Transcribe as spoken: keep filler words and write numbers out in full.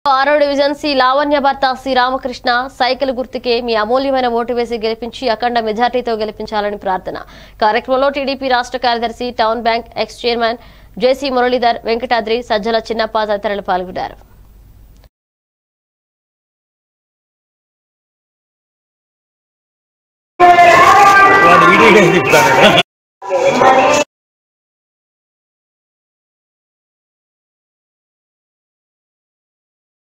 ఆరో division C Lavanya భర్త C Ramakrishna cycle గుర్తుకే మీ అమూల్యమైన ఓటు వేసి గెలిపించి అఖండ మెజార్టీతో గెలిపించాలని ప్రార్థన. కార్యక్రమంలో టీడీపీ రాష్ట్ర కార్యదర్శి, town bank ex chairman JC Muralidhar, Venkatadri, Sajjala Chinnappa తదితరులు పాల్గొన్నారు.